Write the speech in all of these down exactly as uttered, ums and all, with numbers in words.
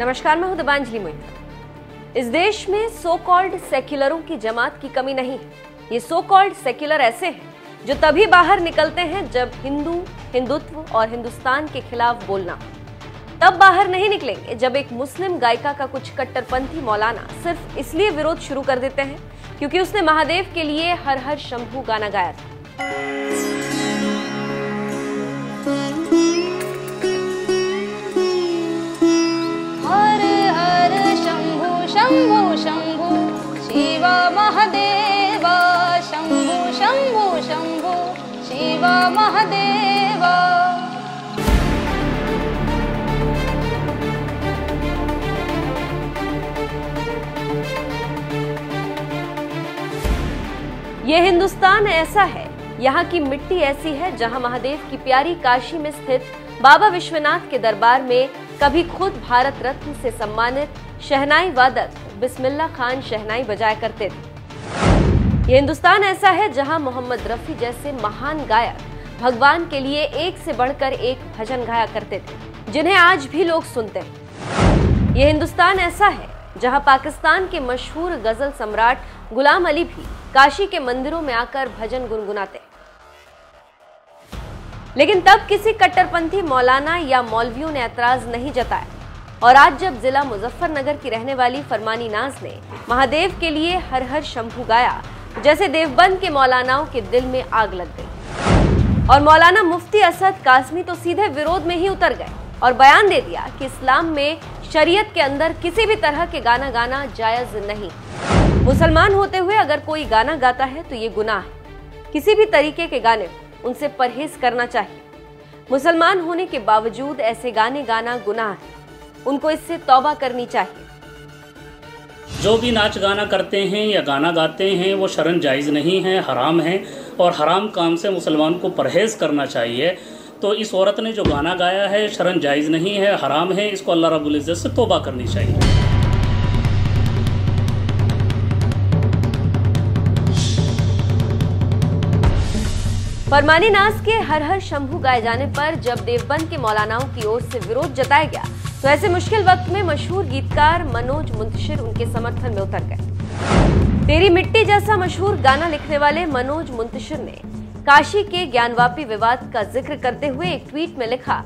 नमस्कार, मैं हूं दिबांजलि मोहित। इस देश में सो कॉल्ड सेक्युलरों की जमात की कमी नहीं है। ये सो कॉल्ड सेक्युलर ऐसे हैं जो तभी बाहर निकलते हैं जब हिंदू, हिंदुत्व और हिंदुस्तान के खिलाफ बोलना। तब बाहर नहीं निकलेंगे जब एक मुस्लिम गायिका का कुछ कट्टरपंथी मौलाना सिर्फ इसलिए विरोध शुरू कर देते हैं क्योंकि उसने महादेव के लिए हर हर शंभू गाना गाया था। शंभु शंभु शिव महादेव, शंभु शंभु शंभु शिव महादेव। ये हिंदुस्तान ऐसा है, यहाँ की मिट्टी ऐसी है जहाँ महादेव की प्यारी काशी में स्थित बाबा विश्वनाथ के दरबार में कभी खुद भारत रत्न से सम्मानित शहनाई वादक बिस्मिल्लाह खान शहनाई बजाया करते थे। ये हिंदुस्तान ऐसा है जहां मोहम्मद रफी जैसे महान गायक भगवान के लिए एक से बढ़कर एक भजन गाया करते थे, जिन्हें आज भी लोग सुनते हैं। ये हिंदुस्तान ऐसा है जहां पाकिस्तान के मशहूर गजल सम्राट गुलाम अली भी काशी के मंदिरों में आकर भजन गुनगुनाते। लेकिन तब किसी कट्टरपंथी मौलाना या मौलवियों ने ऐतराज नहीं जताया और आज जब जिला मुजफ्फरनगर की रहने वाली फरमानी नाज ने महादेव के लिए हर हर शंभू गाया, जैसे देवबंद के मौलानाओं के दिल में आग लग गई और मौलाना मुफ्ती असद कासमी तो सीधे विरोध में ही उतर गए और बयान दे दिया कि इस्लाम में शरीयत के अंदर किसी भी तरह के गाना गाना जायज नहीं। मुसलमान होते हुए अगर कोई गाना गाता है तो ये गुनाह है। किसी भी तरीके के गाने उनसे परहेज करना चाहिए। मुसलमान होने के बावजूद ऐसे गाने गाना गुनाह है, उनको इससे तौबा करनी चाहिए। जो भी नाच गाना करते हैं या गाना गाते हैं वो शरन जायज़ नहीं है, हराम है और हराम काम से मुसलमान को परहेज़ करना चाहिए। तो इस औरत ने जो गाना गाया है शरन जायज़ नहीं है, हराम है, इसको अल्लाह रब्बुल इज़्ज़त से तौबा करनी चाहिए। फरमानी नाज के हर हर शंभू गाए जाने पर जब देवबंद के मौलानाओं की ओर से विरोध जताया गया तो ऐसे मुश्किल वक्त में मशहूर गीतकार मनोज मुंतशिर उनके समर्थन में उतर गए। तेरी मिट्टी जैसा मशहूर गाना लिखने वाले मनोज मुंतशिर ने काशी के ज्ञानवापी विवाद का जिक्र करते हुए एक ट्वीट में लिखा,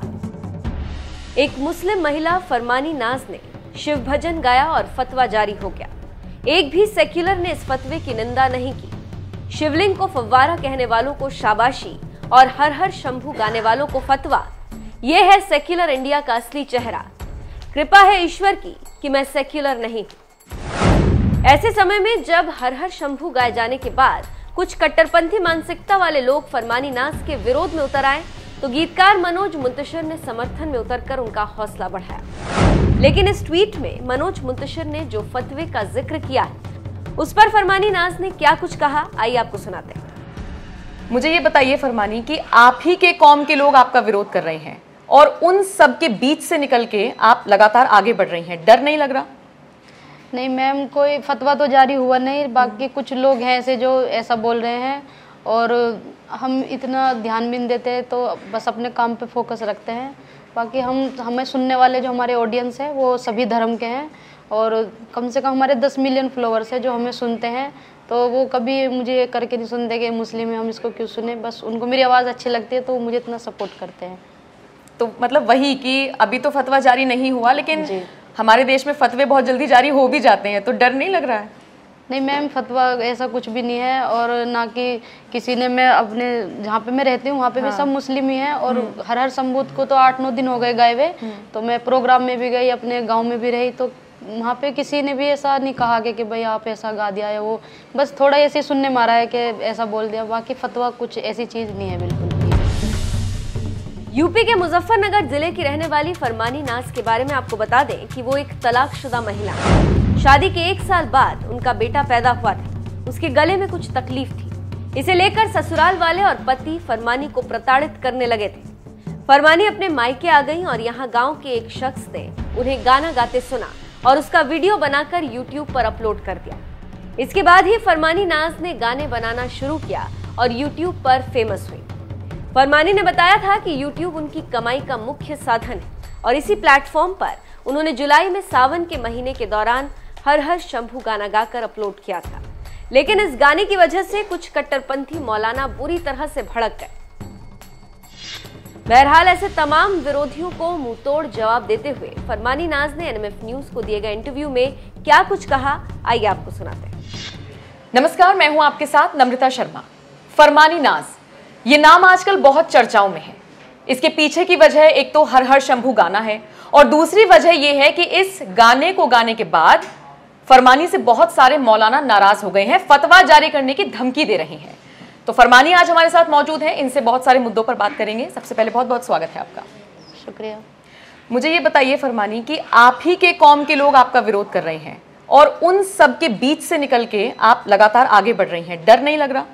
एक मुस्लिम महिला फरमानी नाज ने शिव भजन गाया और फतवा जारी हो गया। एक भी सेक्युलर ने इस फतवे की निंदा नहीं की। शिवलिंग को फव्वारा कहने वालों को शाबाशी और हर हर शंभू गाने वालों को फतवा। ये है सेक्युलर इंडिया का असली चेहरा। कृपा है ईश्वर की कि मैं सेक्युलर नहीं हूं। ऐसे समय में जब हर हर शंभू गाए जाने के बाद कुछ कट्टरपंथी मानसिकता वाले लोग फरमानी नाज के विरोध में उतर आए तो गीतकार मनोज मुंतशिर ने समर्थन में उतरकर उनका हौसला बढ़ाया। लेकिन इस ट्वीट में मनोज मुंतशिर ने जो फतवे का जिक्र किया है उस पर फरमानी नाज ने क्या कुछ कहा, आइए आपको सुनाते हैं। मुझे ये बताइए फरमानी कि आप ही के कौम के लोग आपका विरोध कर रहे हैं और उन सब के बीच से निकल के आप लगातार आगे बढ़ रही हैं, डर नहीं लग रहा? नहीं मैम, कोई फतवा तो जारी हुआ नहीं। बाकी कुछ लोग हैं ऐसे जो ऐसा बोल रहे हैं और हम इतना ध्यान भी नहीं देते, तो बस अपने काम पे फोकस रखते हैं। बाकी हम हमें सुनने वाले जो हमारे ऑडियंस है वो सभी धर्म के हैं और कम से कम हमारे दस मिलियन फॉलोअर्स है जो हमें सुनते हैं। तो वो कभी मुझे करके नहीं सुनते कि मुस्लिम है हम इसको क्यों सुने, बस उनको मेरी आवाज़ अच्छी लगती है तो वो मुझे इतना सपोर्ट करते हैं। तो मतलब वही कि अभी तो फतवा जारी नहीं हुआ, लेकिन हमारे देश में फतवे बहुत जल्दी जारी हो भी जाते हैं, तो डर नहीं लग रहा है? नहीं मैम, फतवा ऐसा कुछ भी नहीं है और ना कि किसी ने, मैं अपने जहाँ पे मैं रहती हूँ वहाँ पे हाँ। भी सब मुस्लिम ही हैं और हर हर शंभू को तो आठ नौ दिन हो गए गाए हुए। तो मैं प्रोग्राम में भी गई, अपने गाँव में भी रही, तो वहाँ पे किसी ने भी ऐसा नहीं कहा कि, कि भाई आप ऐसा गा दिया है। वो बस थोड़ा ऐसे सुनने मारा है कि ऐसा बोल दिया, बाकी फतवा कुछ ऐसी चीज़ नहीं है बिल्कुल भी। यूपी के मुजफ्फरनगर जिले की रहने वाली फरमानी नाज के बारे में आपको बता दें कि वो एक तलाकशुदा महिला है। शादी के एक साल बाद उनका बेटा पैदा हुआ था। उसके गले में कुछ तकलीफ थी, इसे लेकर ससुराल वाले और पति फरमानी को प्रताड़ित करने लगे थे। फरमानी अपने मायके आ गई और यहाँ गाँव के एक शख्स ने उन्हें गाना गाते सुना और उसका वीडियो बनाकर यूट्यूब पर अपलोड कर दिया। इसके बाद ही फरमानी नाज ने गाने बनाना शुरू किया और यूट्यूब पर फेमस हुई। फरमानी ने बताया था कि यूट्यूब उनकी कमाई का मुख्य साधन है और इसी प्लेटफॉर्म पर उन्होंने जुलाई में सावन के महीने के दौरान हर हर शंभू गाना गाकर अपलोड किया था। लेकिन इस गाने की वजह से कुछ कट्टरपंथी मौलाना बुरी तरह से भड़क गए। बहरहाल ऐसे तमाम विरोधियों को मुंहतोड़ जवाब देते हुए फरमानी नाज ने एनएमएफ न्यूज को दिए गए इंटरव्यू में क्या कुछ कहा, आइए आपको सुनाते हैं। नमस्कार, मैं हूं आपके साथ नम्रता शर्मा। फरमानी नाज, ये नाम आजकल बहुत चर्चाओं में है। इसके पीछे की वजह एक तो हर हर शंभू गाना है और दूसरी वजह यह है कि इस गाने को गाने के बाद फरमानी से बहुत सारे मौलाना नाराज हो गए हैं, फतवा जारी करने की धमकी दे रहे हैं। तो फरमानी आज हमारे साथ मौजूद हैं, इनसे बहुत सारे मुद्दों पर बात करेंगे। सबसे पहले बहुत बहुत स्वागत है आपका। शुक्रिया। मुझे ये बताइए फरमानी कि आप ही के कौम के लोग आपका विरोध कर रहे हैं और उन सब के बीच से निकल के आप लगातार आगे बढ़ रही हैं, डर नहीं लग रहा?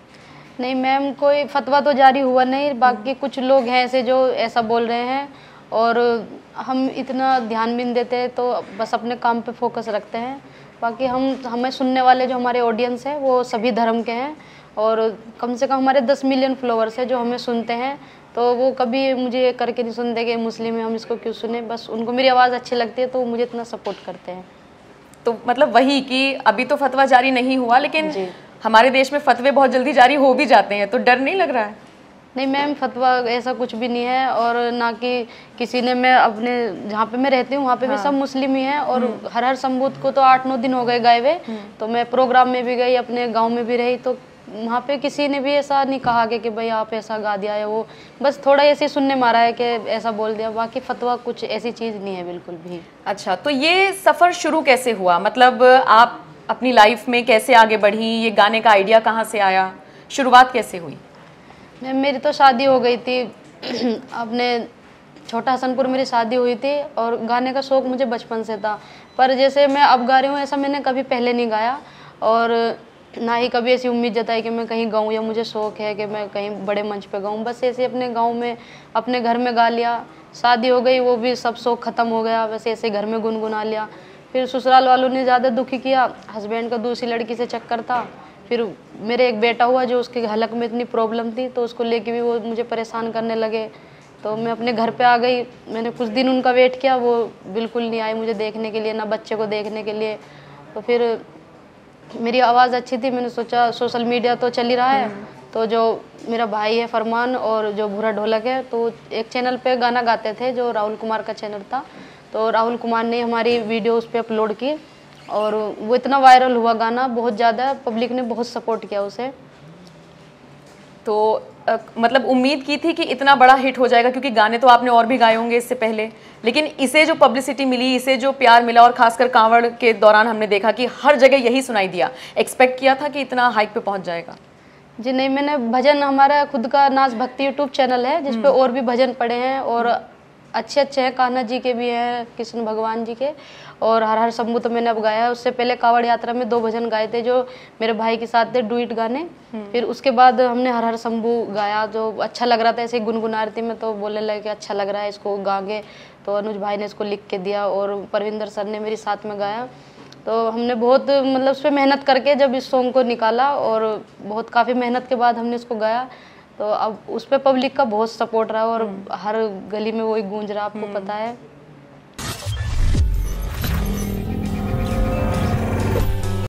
नहीं मैम, कोई फतवा तो जारी हुआ नहीं, बाकी कुछ लोग हैं ऐसे जो ऐसा बोल रहे हैं और हम इतना ध्यान भी नहीं देते, तो बस अपने काम पे फोकस रखते हैं। बाकी हम हमें सुनने वाले जो हमारे ऑडियंस है वो सभी धर्म के हैं और कम से कम हमारे दस मिलियन फॉलोअर्स है जो हमें सुनते हैं, तो वो कभी मुझे करके नहीं सुनते कि मुस्लिम है हम इसको क्यों सुने। बस उनको मेरी आवाज़ अच्छी लगती है तो वो मुझे इतना सपोर्ट करते हैं। तो मतलब वही कि अभी तो फतवा जारी नहीं हुआ, लेकिन हमारे देश में फतवे बहुत जल्दी जारी हो भी जाते हैं, तो डर नहीं लग रहा है? नहीं मैम, फतवा ऐसा कुछ भी नहीं है और ना कि किसी ने, मैं अपने जहाँ पे मैं रहती हूँ वहाँ पे हाँ। भी सब मुस्लिम ही हैं और हर हर संबुत को तो आठ नौ दिन हो गए गए हुए, तो मैं प्रोग्राम में भी गई, अपने गांव में भी रही, तो वहाँ पे किसी ने भी ऐसा नहीं कहा कि, कि भाई आप ऐसा गा दिया है, वो बस थोड़ा ऐसे सुनने मारा है कि ऐसा बोल दिया, बाकी फतवा कुछ ऐसी चीज़ नहीं है बिल्कुल भी। अच्छा, तो ये सफ़र शुरू कैसे हुआ? मतलब आप अपनी लाइफ में कैसे आगे बढ़ी? ये गाने का आइडिया कहाँ से आया? शुरुआत कैसे हुई? मैम मेरी तो शादी हो गई थी अपने छोटा हसनपुर, मेरी शादी हुई थी और गाने का शौक़ मुझे बचपन से था, पर जैसे मैं अब गा रही हूँ ऐसा मैंने कभी पहले नहीं गाया और ना ही कभी ऐसी उम्मीद जताई कि मैं कहीं गाऊँ या मुझे शौक़ है कि मैं कहीं बड़े मंच पे गाऊँ। बस ऐसे अपने गांव में अपने घर में गा लिया, शादी हो गई, वो भी सब शौक़ ख़त्म हो गया, वैसे ऐसे घर में गुनगुना लिया। फिर ससुराल वालों ने ज़्यादा दुखी किया, हस्बैंड का दूसरी लड़की से चक्कर था। फिर मेरे एक बेटा हुआ जो उसके हलक में इतनी प्रॉब्लम थी, तो उसको लेके भी वो मुझे परेशान करने लगे, तो मैं अपने घर पे आ गई। मैंने कुछ दिन उनका वेट किया, वो बिल्कुल नहीं आए मुझे देखने के लिए, ना बच्चे को देखने के लिए। तो फिर मेरी आवाज़ अच्छी थी, मैंने सोचा सोशल मीडिया तो चल ही रहा है, तो जो मेरा भाई है फरमान और जो भूरा ढोलक है, तो एक चैनल पे गाना गाते थे जो राहुल कुमार का चैनल था, तो राहुल कुमार ने हमारी वीडियो उस पर अपलोड की और वो इतना वायरल हुआ गाना, बहुत ज़्यादा पब्लिक ने बहुत सपोर्ट किया उसे। तो आ, मतलब उम्मीद की थी कि इतना बड़ा हिट हो जाएगा, क्योंकि गाने तो आपने और भी गाए होंगे इससे पहले, लेकिन इसे जो पब्लिसिटी मिली, इसे जो प्यार मिला और खासकर कांवड़ के दौरान हमने देखा कि हर जगह यही सुनाई दिया, एक्सपेक्ट किया था कि इतना हाइक पे पहुंच जाएगा? जी नहीं, मैंने भजन, हमारा खुद का नाज भक्ति यूट्यूब चैनल है जिसपे और भी भजन पड़े हैं और अच्छे अच्छे हैं, कान्हा जी के भी हैं, कृष्ण भगवान जी के, और हर हर शंभू तो मैंने अब गाया है। उससे पहले कावड़ यात्रा में दो भजन गाए थे जो मेरे भाई के साथ थे, डुइट गाने। फिर उसके बाद हमने हर हर शंभू गाया, जो अच्छा लग रहा था, ऐसे गुनगुना रही थी मैं, तो बोलने लगे कि अच्छा लग रहा है इसको गाएंगे, तो अनुज भाई ने इसको लिख के दिया और परविंदर सर ने मेरे साथ में गाया। तो हमने बहुत मतलब उस पर मेहनत करके जब इस सॉन्ग को निकाला और बहुत काफ़ी मेहनत के बाद हमने इसको गाया, तो अब उस पर पब्लिक का बहुत सपोर्ट रहा और हर गली में वही गूंज रहा, आपको पता है।